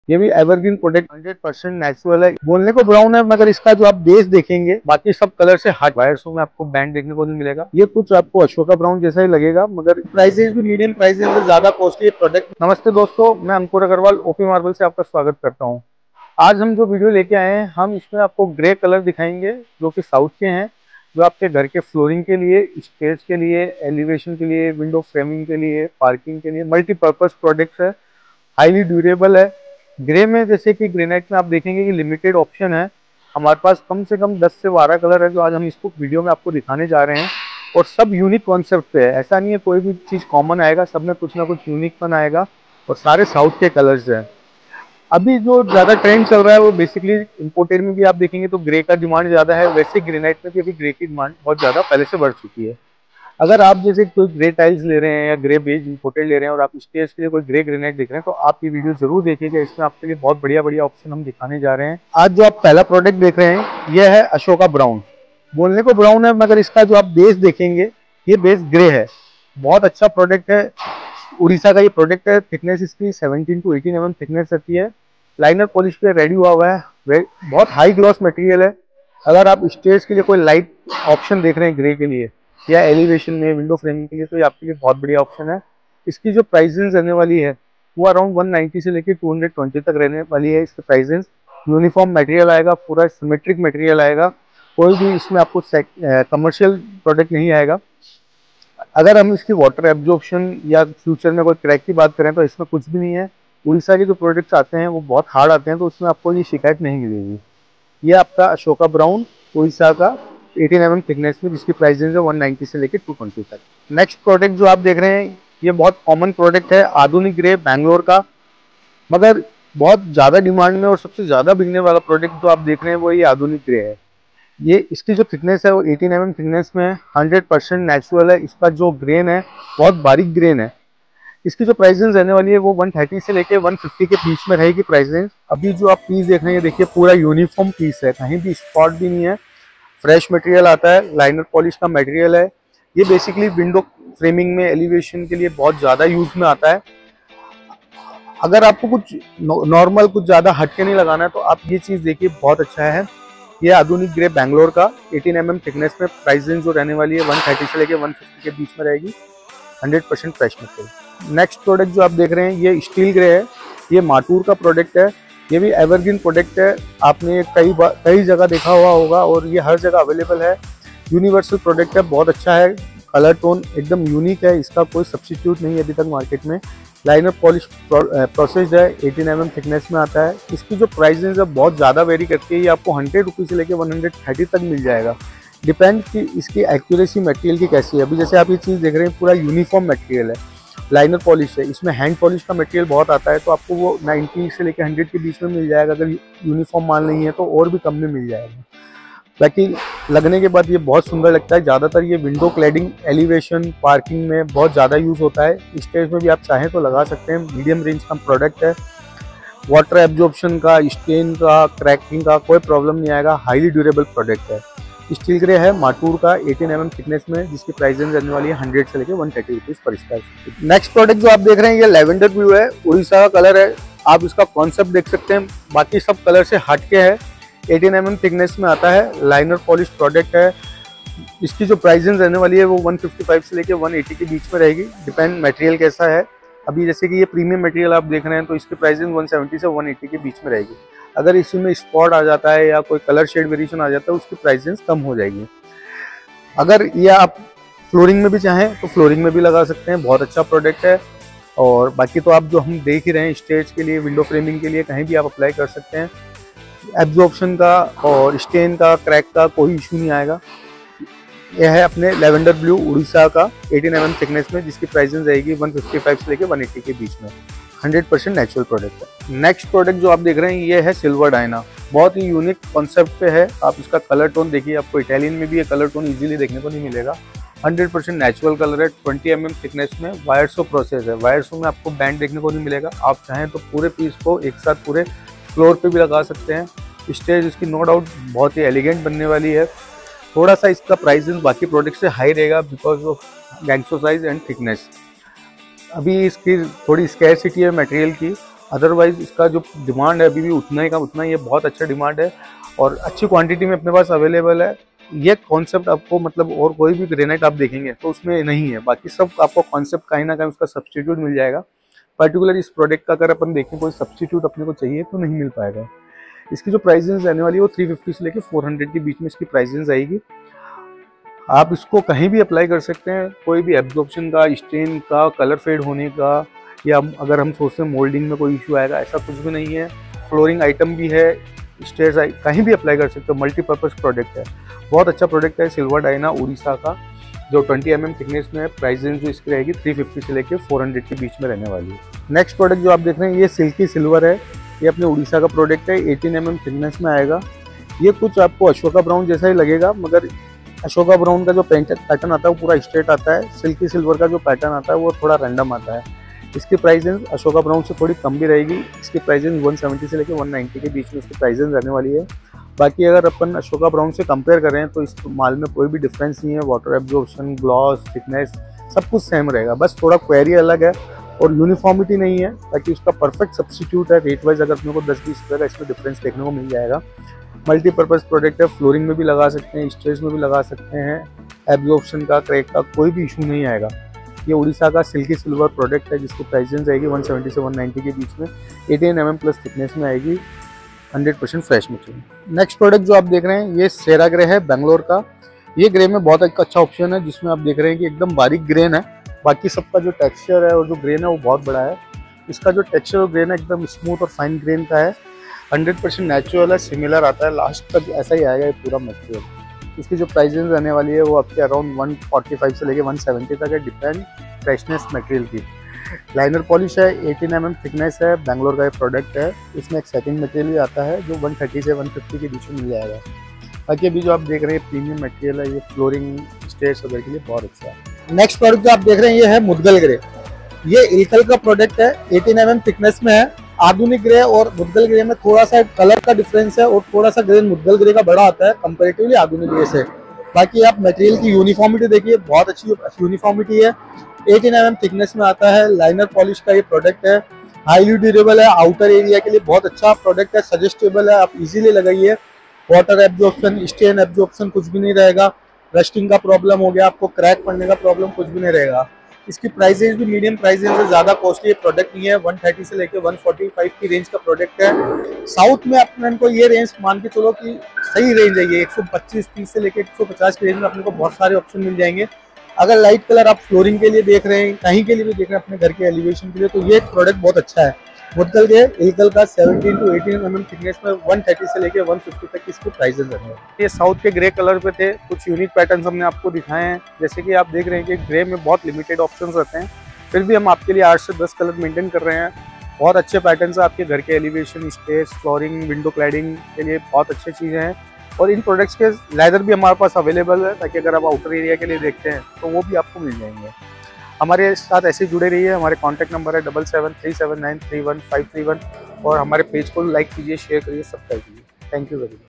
ये भी evergreen product 100% natural है। बोलने को ब्राउन है मगर इसका जो आप बेस देखेंगे बाकी सब कलर से हट वायरसों में आपको बैंड देखने को नहीं मिलेगा। ये कुछ आपको अशोका ब्राउन जैसा ही लगेगा मगर प्राइसेस भी मीडियम प्राइसेस में ज्यादा कॉस्टली प्रोडक्ट। नमस्ते दोस्तों, मैं अंकुर अग्रवाल ओपी मार्बल से आपका स्वागत करता हूँ। आज हम जो वीडियो लेके आए हैं हम इसमें आपको ग्रे कलर दिखाएंगे जो कि साउथ के हैं, जो आपके घर के फ्लोरिंग के लिए, स्टेज के लिए, एलिवेशन के लिए, विंडो फ्रेमिंग के लिए, पार्किंग के लिए मल्टीपर्पज प्रोडक्ट्स है, हाईली ड्यूरेबल है। ग्रे में जैसे कि ग्रेनाइट में आप देखेंगे कि लिमिटेड ऑप्शन है। हमारे पास कम से कम 10 से 12 कलर है जो आज हम इसको वीडियो में आपको दिखाने जा रहे हैं और सब यूनिक कॉन्सेप्ट पे है। ऐसा नहीं है कोई भी चीज़ कॉमन आएगा, सब में कुछ ना कुछ यूनिक पन आएगा और सारे साउथ के कलर्स हैं। अभी जो ज़्यादा ट्रेंड चल रहा है वो बेसिकली इम्पोर्टेड में भी आप देखेंगे तो ग्रे का डिमांड ज़्यादा है, वैसे ग्रेनाइट में भी अभी ग्रे की डिमांड बहुत ज़्यादा पहले से बढ़ चुकी है। अगर आप जैसे कोई ग्रे टाइल्स ले रहे हैं या ग्रे बेज इम्पोर्टेड ले रहे हैं और आप स्टेज के लिए कोई ग्रे ग्रेनाइट देख रहे हैं तो आप ये वीडियो जरूर देखिएगा। इसमें आपके लिए बहुत बढ़िया बढ़िया ऑप्शन हम दिखाने जा रहे हैं। आज जो आप पहला प्रोडक्ट देख रहे हैं यह है अशोका ब्राउन। बोलने को ब्राउन है मगर इसका जो आप बेस देखेंगे ये बेस ग्रे है। बहुत अच्छा प्रोडक्ट है, उड़ीसा का ये प्रोडक्ट है। थिकनेस इसकी 17 to 18 mm थिकनेस रहती है। लाइनर पॉलिश पे रेडी हुआ है, बहुत हाई ग्लॉस मटेरियल है। अगर आप स्टेज के लिए कोई लाइट ऑप्शन देख रहे हैं ग्रे के लिए या एलिवेशन में विंडो फ्रेमिंग के लिए तो ये आपके लिए बहुत बढ़िया ऑप्शन है। इसकी जो प्राइसेस रहने वाली है वो अराउंड 190 से लेकर 220 तक रहने वाली है। इसके प्राइसेस यूनिफॉर्म मटेरियल आएगा, पूरा सिमेट्रिक मटेरियल आएगा, कोई भी इसमें आपको कमर्शियल प्रोडक्ट नहीं आएगा। अगर हम इसकी वाटर एब्जॉर्प्शन या फ्यूचर में कोई क्रैक की बात करें तो इसमें कुछ भी नहीं है। उड़ीसा के जो प्रोडक्ट्स आते हैं वो बहुत हार्ड आते हैं तो उसमें आपको ये शिकायत नहीं मिलेगी। ये आपका अशोका ब्राउन उड़ीसा का 18 mm थिकनेस में, जिसकी प्राइस रेंज है 190 से लेकर 220 तक। नेक्स्ट प्रोडक्ट जो आप देख रहे हैं ये बहुत कॉमन प्रोडक्ट है, आधुनिक ग्रे बैंगलोर का, मगर बहुत ज़्यादा डिमांड में और सबसे ज़्यादा बिकने वाला प्रोडक्ट जो आप देख रहे हैं वो ये आधुनिक ग्रे है। ये इसकी जो थिकनेस है वो 18 mm थिकनेस में है, 100% नेचुरल है। इसका जो ग्रेन है बहुत बारीक ग्रेन है। इसकी जो प्राइस रेंज रहने वाली है वो 130 से लेके 150 के बीच में रहेगी प्राइस रेंज। अभी जो आप पीस देख रहे हैं देखिए पूरा यूनिफॉर्म पीस है, कहीं भी स्पॉट भी नहीं है, फ्रेश मटेरियल आता है, लाइनर पॉलिश का मटेरियल है। ये बेसिकली विंडो फ्रेमिंग में एलिवेशन के लिए बहुत ज़्यादा यूज में आता है। अगर आपको कुछ नॉर्मल कुछ ज़्यादा हटके नहीं लगाना है तो आप ये चीज़ देखिए, बहुत अच्छा है। ये आधुनिक ग्रे बैंगलोर का 18 mm थिकनेस में, प्राइस रेंज जो रहने वाली है 130 से लेके 150 के बीच में रहेगी, 100% फ्रेश मटेरियल। नेक्स्ट प्रोडक्ट जो आप देख रहे हैं ये स्टील ग्रे है। ये माटूर का प्रोडक्ट है, ये भी एवरग्रीन प्रोडक्ट है। आपने कई जगह देखा हुआ होगा और ये हर जगह अवेलेबल है। यूनिवर्सल प्रोडक्ट है, बहुत अच्छा है, कलर टोन एकदम यूनिक है, इसका कोई सब्स्टिट्यूट नहीं है अभी तक मार्केट में। लाइनर पॉलिश प्रोसेस्ड है, 18 mm थिकनेस में आता है। इसकी जो प्राइस है बहुत ज़्यादा वेरी करती है, ये आपको 100 रुपीज़ से लेकर 130 तक मिल जाएगा। डिपेंड कि इसकी एक्यूरेसी मटेरियल की कैसी है। अभी जैसे आप ये चीज़ देख रहे हैं पूरा यूनिफॉर्म मटेरियल है, लाइनर पॉलिश है, इसमें हैंड पॉलिश का मटेरियल बहुत आता है तो आपको वो 90 से लेकर 100 के बीच में मिल जाएगा। अगर यूनिफॉर्म माल नहीं है तो और भी कम में मिल जाएगा। बाकी लगने के बाद ये बहुत सुंदर लगता है। ज़्यादातर ये विंडो क्लैडिंग, एलिवेशन, पार्किंग में बहुत ज़्यादा यूज़ होता है। स्टेज में भी आप चाहें तो लगा सकते हैं। मीडियम रेंज का प्रोडक्ट है, वाटर एब्जॉर्प्शन का, स्टेन का, क्रैकिंग का कोई प्रॉब्लम नहीं आएगा। हाईली ड्यूरेबल प्रोडक्ट है। स्टील ग्रे है माटूर का 18 mm थिकनेस में, जिसकी प्राइस रेंज रहने वाली है 100 से लेकर 130 रुपीज़ पर स्क्वायर फीट। नेक्स्ट प्रोडक्ट जो आप देख रहे हैं ये लेवेंडर ब्लू है, उड़ीसा का कलर है। आप इसका कॉन्सेप्ट देख सकते हैं, बाकी सब कलर से हटके है। 18 mm थिकनेस में आता है, लाइनर पॉलिश प्रोडक्ट है। इसकी जो प्राइस रेंज रहने वाली है वो 155 से लेकर 180 के बीच में रहेगी, डिपेंड मटेरियल कैसा है। अभी जैसे कि ये प्रीमियम मटेरियल आप देख रहे हैं तो इसकी प्राइस रेंज 170 से 180 के बीच में रहेगी। अगर इसी में स्पॉट आ जाता है या कोई कलर शेड वेरिएशन आ जाता है उसकी प्राइस रेंज कम हो जाएगी। अगर ये आप फ्लोरिंग में भी चाहें तो फ्लोरिंग में भी लगा सकते हैं, बहुत अच्छा प्रोडक्ट है। और बाकी तो आप जो हम देख ही रहे हैं स्टेज के लिए, विंडो फ्रेमिंग के लिए कहीं भी आप अप्लाई कर सकते हैं। एब्जॉर्प्शन का और स्टेन का, क्रैक का कोई इशू नहीं आएगा। यह है अपने लेवेंडर ब्लू उड़ीसा का 18 mm थिकनेस में, जिसकी प्राइस रेंज रहेगी 155 से लेकर 180 के बीच में। 100% नेचुरल प्रोडक्ट है। नेक्स्ट प्रोडक्ट जो आप देख रहे हैं ये है सिल्वर डायना, बहुत ही यूनिक कॉन्सेप्ट पे है। आप इसका कलर टोन देखिए, आपको इटालियन में भी ये कलर टोन इजीली देखने को नहीं मिलेगा। 100% नेचुरल कलर है, 20 mm थिकनेस में, वायरसो प्रोसेस है। वायरसो में आपको बैंड देखने को नहीं मिलेगा। आप चाहें तो पूरे पीस को एक साथ पूरे फ्लोर पे भी लगा सकते हैं। स्टेज इसकी नो डाउट बहुत ही एलिगेंट बनने वाली है। थोड़ा सा इसका प्राइस बाकी प्रोडक्ट से हाई रहेगा बिकॉज ऑफ गैंगस्टो साइज एंड थिकनेस। अभी इसकी थोड़ी स्कैरसिटी है मटेरियल की, अदरवाइज इसका जो डिमांड है अभी भी उतना ही का उतना ही है, बहुत अच्छा डिमांड है और अच्छी क्वांटिटी में अपने पास अवेलेबल है। ये कॉन्सेप्ट आपको मतलब और कोई भी ग्रेनाइट आप देखेंगे तो उसमें नहीं है, बाकी सब आपको कॉन्सेप्ट कहीं ना कहीं उसका सब्स्टिट्यूट मिल जाएगा। पर्टिकुलर इस प्रोडक्ट का अगर अपन देखें कोई सब्स्टिट्यूट अपने को चाहिए तो नहीं मिल पाएगा। इसकी जो प्राइसेस रहने वाली है वो 350 से लेके 400 के बीच में इसकी प्राइसेस आएगी। आप इसको कहीं भी अप्लाई कर सकते हैं, कोई भी एब्जॉर्प्शन का, स्टेन का, कलर फेड होने का, या अगर हम सोचते हैं मोल्डिंग में कोई इशू आएगा, ऐसा कुछ भी नहीं है। फ्लोरिंग आइटम भी है, स्टेयर्स कहीं भी अप्लाई कर सकते हो, मल्टीपर्पज़ प्रोडक्ट है, बहुत अच्छा प्रोडक्ट है। सिल्वर डायना उड़ीसा का जो 20 mm थिकनेस में है, प्राइस रेंज जो इसकी रहेगी 350 से लेके 400 के बीच में रहने वाली है। नेक्स्ट प्रोडक्ट जो आप देख रहे हैं ये सिल्की सिल्वर है, ये अपने उड़ीसा का प्रोडक्ट है, 18 mm थिकनेस में आएगा। ये कुछ आपको अशोका ब्राउन जैसा ही लगेगा, मगर अशोका ब्राउन का जो पैटर्न आता है वो पूरा स्ट्रेट आता है, सिल्की सिल्वर का जो पैटर्न आता है वो थोड़ा रैंडम आता है। इसकी प्राइस रेंज अशोका ब्राउन से थोड़ी कम भी रहेगी, इसकी प्राइस रेंज 170 से लेकर 190 के बीच में इसकी प्राइस रेंज रहने वाली है। बाकी अगर अपन अशोका ब्राउन से कंपेयर करें तो इस माल में कोई भी डिफरेंस नहीं है, वाटर एब्जॉर्प्शन, ग्लॉस, थिकनेस सब कुछ सेम रहेगा, बस थोड़ा क्वेरी अलग है और यूनिफॉर्मिटी नहीं है। ताकि उसका परफेक्ट सब्स्टिट्यूट है, रेट वाइज अगर अपने को 10-20 रुपये का इसमें डिफरेंस देखने को मिल जाएगा। मल्टीपर्पज़ प्रोडक्ट है, फ्लोरिंग में भी लगा सकते हैं, स्टेज में भी लगा सकते हैं, एब्जॉर्प्शन का, क्रैक का कोई भी इशू नहीं आएगा। ये उड़ीसा का सिल्की सिल्वर प्रोडक्ट है जिसकी प्राइस रेंज आएगी 170 से 190 के बीच में, 18 mm प्लस थिकनेस में आएगी, 100% फ्रेश मटेरियल। नेक्स्ट प्रोडक्ट जो आप देख रहे हैं ये सेरा ग्रे है बेंगलोर का। ये ग्रे में बहुत अच्छा ऑप्शन है, जिसमें आप देख रहे हैं कि एकदम बारीक ग्रेन है, बाकी सबका जो टेक्सचर है और जो ग्रेन है वो बहुत बड़ा है। इसका जो टेक्सचर और ग्रेन है एकदम स्मूथ और फाइन ग्रेन का है, 100% नेचुरल है, सिमिलर आता है, लास्ट तक ऐसा ही आएगा ये पूरा मटेरियल। इसकी जो प्राइस रेंज रहने वाली है वो आपके अराउंड 145 से लेके 170 तक है, डिपेंड फ्रेशनेस मटेरियल की। लाइनर पॉलिश है, 18 mm थिकनेस है, बेंगलोर का ये प्रोडक्ट है। इसमें एक सेकंड मटेरियल भी आता है जो 130 से 150 के बीच में मिल जाएगा। बाकी अभी जो आप देख रहे हैं प्रीमियम मटेरियल है, ये फ्लोरिंग स्टेयर्स वगैरह के लिए बहुत अच्छा है। नेक्स्ट प्रोडक्ट जो आप देख रहे हैं ये है मुद्गल ग्रे। ये इल्कल का प्रोडक्ट है, 18 mm थिकनेस में है। आधुनिक ग्रे और मुद्गल ग्रे में थोड़ा सा कलर का डिफरेंस है और थोड़ा सा ग्रेन मुद्गल ग्रे का बड़ा आता है कंपैरेटिवली आधुनिक ग्रे से। बाकी आप मटेरियल की यूनिफॉर्मिटी देखिए, बहुत अच्छी यूनिफॉर्मिटी है, 18 mm थिकनेस में आता है। लाइनर पॉलिश का ये प्रोडक्ट है, हाईली ड्यूरेबल है, आउटर एरिया के लिए बहुत अच्छा प्रोडक्ट है, सजेस्टेबल है, आप इजीली लगाइए। वाटर एब्जॉर्प्शन, स्टेन एब्जॉर्प्शन कुछ भी नहीं रहेगा, रस्टिंग का प्रॉब्लम हो गया, आपको क्रैक पड़ने का प्रॉब्लम कुछ भी नहीं रहेगा। इसकी प्राइस रेंज भी मीडियम प्राइस रेंज से ज़्यादा कॉस्टली प्रोडक्ट नहीं है, 130 से लेकर 145 की रेंज का प्रोडक्ट है। साउथ में अपने को ये रेंज मान के चलो कि सही रेंज है, ये 125-30 से लेकर 150 की रेंज में अपने को बहुत सारे ऑप्शन मिल जाएंगे। अगर लाइट कलर आप फ्लोरिंग के लिए देख रहे हैं, कहीं के लिए भी देख रहे हैं, अपने घर के एलिवेशन के लिए, तो ये प्रोडक्ट बहुत अच्छा है। मुद्गल के इल्कल का 17 to 18 mm थिकनेस में 130 से लेके 150 तक इसकी प्राइसेस है। ये साउथ के ग्रे कलर पे थे, कुछ यूनिक पैटर्न्स हमने आपको दिखाए हैं। जैसे कि आप देख रहे हैं कि ग्रे में बहुत लिमिटेड ऑप्शंस रहते हैं, फिर भी हम आपके लिए 8 से 10 कलर मेंटेन कर रहे हैं। बहुत अच्छे पैटर्न्स है, आपके घर के elevation, stairs, flooring, window cladding के लिए बहुत अच्छी चीज़ें हैं। और इन प्रोडक्ट्स के लेदर भी हमारे पास अवेलेबल है, ताकि अगर आप आउटर एरिया के लिए देखते हैं तो वो भी आपको मिल जाएंगे। हमारे साथ ऐसे जुड़े रहिए। हमारे कॉन्टैक्ट नंबर है 7737931531 और हमारे पेज को लाइक कीजिए, शेयर करिए, सब्सक्राइब कीजिए। Thank you very much.